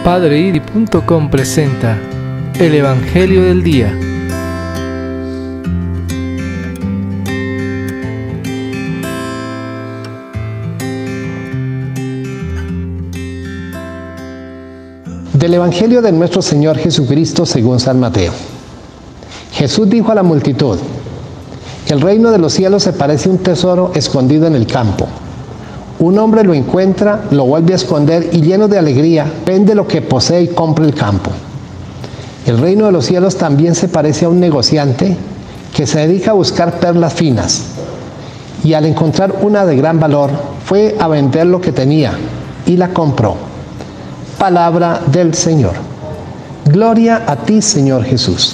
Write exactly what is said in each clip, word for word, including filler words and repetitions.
Padreiri punto com presenta el Evangelio del Día. Del Evangelio de nuestro Señor Jesucristo según San Mateo. Jesús dijo a la multitud: el reino de los cielos se parece a un tesoro escondido en el campo. Un hombre lo encuentra, lo vuelve a esconder y, lleno de alegría, vende lo que posee y compra el campo. El reino de los cielos también se parece a un negociante que se dedica a buscar perlas finas, y al encontrar una de gran valor, fue a vender lo que tenía y la compró. Palabra del Señor. Gloria a ti, Señor Jesús.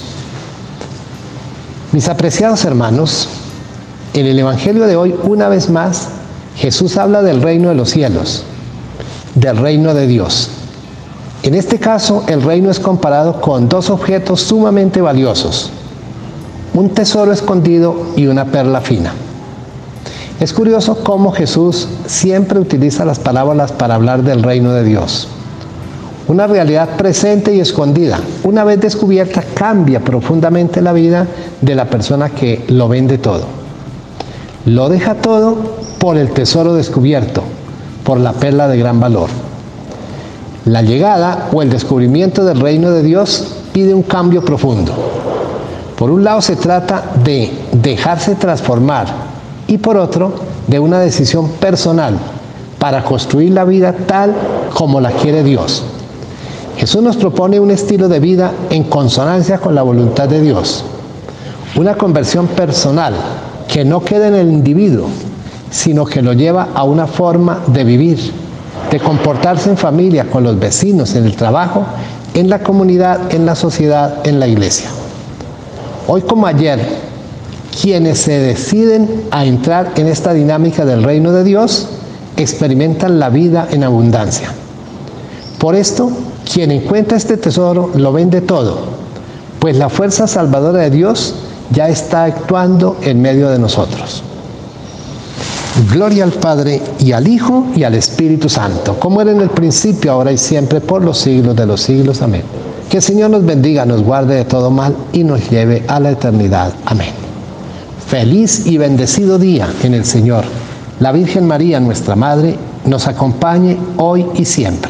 Mis apreciados hermanos, en el Evangelio de hoy, una vez más, Jesús habla del reino de los cielos, del reino de Dios. En este caso, el reino es comparado con dos objetos sumamente valiosos: un tesoro escondido y una perla fina. Es curioso cómo Jesús siempre utiliza las parábolas para hablar del reino de Dios. Una realidad presente y escondida, una vez descubierta, cambia profundamente la vida de la persona que lo vende todo. Lo deja todo por el tesoro descubierto, por la perla de gran valor. La llegada o el descubrimiento del reino de Dios pide un cambio profundo. Por un lado se trata de dejarse transformar y por otro de una decisión personal para construir la vida tal como la quiere Dios. Jesús nos propone un estilo de vida en consonancia con la voluntad de Dios, una conversión personal que no queda en el individuo, sino que lo lleva a una forma de vivir, de comportarse en familia, con los vecinos, en el trabajo, en la comunidad, en la sociedad, en la iglesia. Hoy como ayer, quienes se deciden a entrar en esta dinámica del reino de Dios, experimentan la vida en abundancia. Por esto, quien encuentra este tesoro lo vende todo, pues la fuerza salvadora de Dios ya está actuando en medio de nosotros. Gloria al Padre, y al Hijo, y al Espíritu Santo, como era en el principio, ahora y siempre, por los siglos de los siglos. Amén. Que el Señor nos bendiga, nos guarde de todo mal y nos lleve a la eternidad. Amén. Feliz y bendecido día en el Señor. La Virgen María, nuestra Madre, nos acompañe hoy y siempre.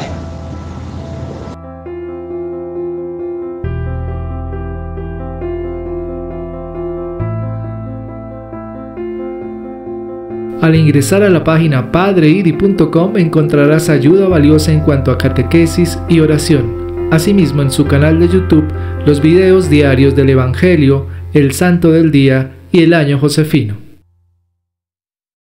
Al ingresar a la página Padreiri punto com encontrarás ayuda valiosa en cuanto a catequesis y oración. Asimismo, en su canal de YouTube, los videos diarios del Evangelio, el Santo del Día y el Año Josefino.